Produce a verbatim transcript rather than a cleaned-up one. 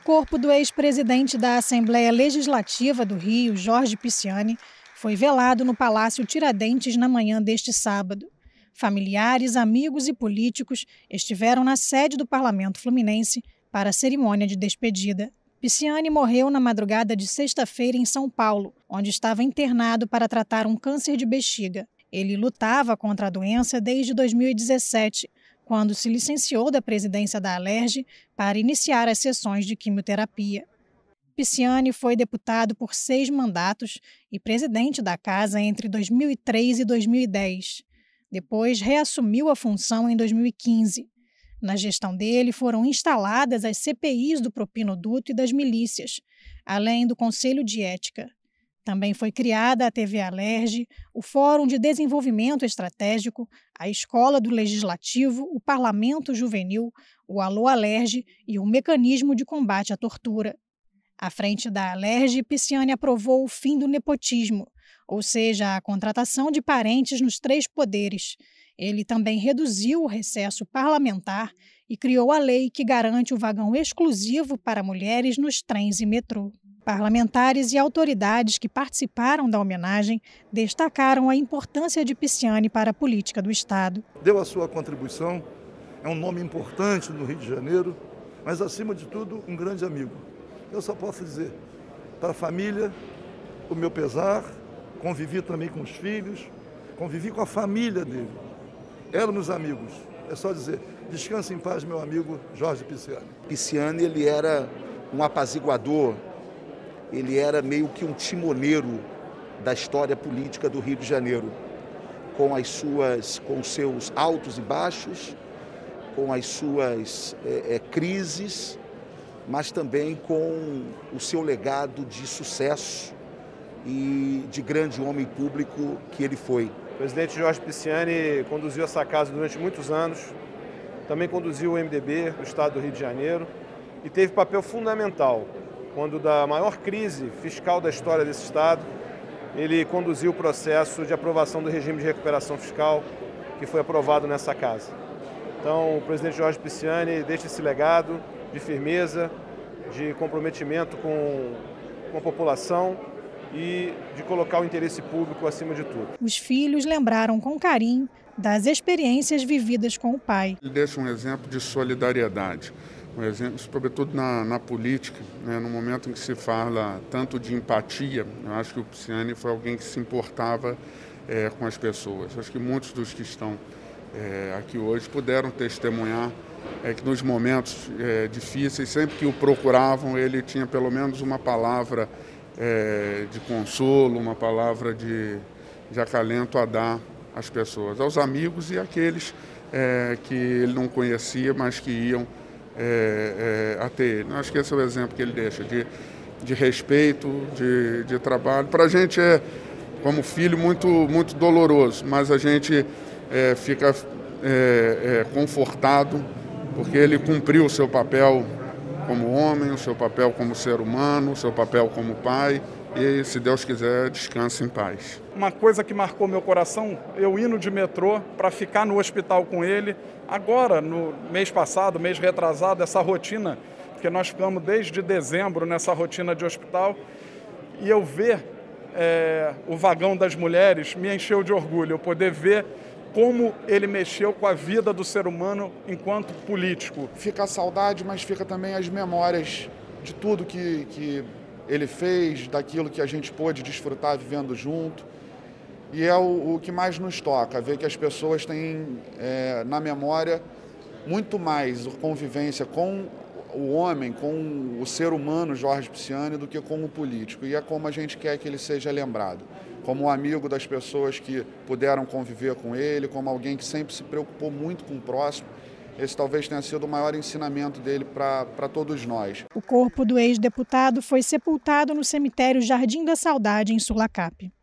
corpo do ex-presidente da Assembleia Legislativa do Rio, Jorge Pisciani, foi velado no Palácio Tiradentes na manhã deste sábado. Familiares, amigos e políticos estiveram na sede do Parlamento Fluminense para a cerimônia de despedida. Pisciani morreu na madrugada de sexta-feira em São Paulo, onde estava internado para tratar um câncer de bexiga. Ele lutava contra a doença desde dois mil e dezessete, quando se licenciou da presidência da Alerj para iniciar as sessões de quimioterapia. Pisciani foi deputado por seis mandatos e presidente da Casa entre dois mil e três e dois mil e dez. Depois reassumiu a função em dois mil e quinze. Na gestão dele foram instaladas as C P Is do propinoduto e das milícias, além do Conselho de Ética. Também foi criada a T V Alerj, o Fórum de Desenvolvimento Estratégico, a Escola do Legislativo, o Parlamento Juvenil, o Alô Alerj e o Mecanismo de Combate à Tortura. À frente da Alerj, Pisciani aprovou o fim do nepotismo, ou seja, a contratação de parentes nos três poderes. Ele também reduziu o recesso parlamentar e criou a lei que garante o vagão exclusivo para mulheres nos trens e metrô. Parlamentares e autoridades que participaram da homenagem destacaram a importância de Pisciani para a política do Estado. Deu a sua contribuição, é um nome importante no Rio de Janeiro, mas, acima de tudo, um grande amigo. Eu só posso dizer, para a família, o meu pesar, convivi também com os filhos, convivi com a família dele. Éramos amigos. É só dizer, descanse em paz, meu amigo Jorge Pisciani. Pisciani, ele era um apaziguador, ele era meio que um timoneiro da história política do Rio de Janeiro, com as suas, com os seus altos e baixos, com as suas é, é, crises, mas também com o seu legado de sucesso e de grande homem público que ele foi. O presidente Jorge Pisciani conduziu essa casa durante muitos anos, também conduziu o M D B do estado do Rio de Janeiro e teve papel fundamental quando, da maior crise fiscal da história desse estado, ele conduziu o processo de aprovação do regime de recuperação fiscal que foi aprovado nessa casa. Então, o presidente Jorge Pisciani deixa esse legado de firmeza, de comprometimento com, com a população e de colocar o interesse público acima de tudo. Os filhos lembraram com carinho das experiências vividas com o pai. Ele deixa um exemplo de solidariedade, um exemplo, sobretudo na, na política, né, no momento em que se fala tanto de empatia. Eu acho que o Pisciani foi alguém que se importava é, com as pessoas. Acho que muitos dos que estão é, aqui hoje puderam testemunhar é, que nos momentos é, difíceis, sempre que o procuravam, ele tinha pelo menos uma palavra é, de consolo, uma palavra de, de acalento a dar às pessoas, aos amigos e àqueles é, que ele não conhecia, mas que iam É, é, até ele. Acho que esse é o exemplo que ele deixa, de, de respeito, de, de trabalho. Para a gente é, como filho, muito, muito doloroso, mas a gente é, fica é, é, confortado, porque ele cumpriu o seu papel como homem, o seu papel como ser humano, o seu papel como pai, e, se Deus quiser, descanse em paz. Uma coisa que marcou meu coração, eu indo de metrô para ficar no hospital com ele, agora, no mês passado, mês retrasado, essa rotina, porque nós ficamos desde dezembro nessa rotina de hospital, e eu ver é, o vagão das mulheres me encheu de orgulho, eu poder ver como ele mexeu com a vida do ser humano enquanto político. Fica a saudade, mas fica também as memórias de tudo que, que ele fez, daquilo que a gente pôde desfrutar vivendo junto. E é o, o que mais nos toca, ver que as pessoas têm é, na memória muito mais a convivência com o homem, com o ser humano Jorge Pisciani, do que com o político. E é como a gente quer que ele seja lembrado, como um amigo das pessoas que puderam conviver com ele, como alguém que sempre se preocupou muito com o próximo. Esse talvez tenha sido o maior ensinamento dele para todos nós. O corpo do ex-deputado foi sepultado no cemitério Jardim da Saudade, em Sulacap.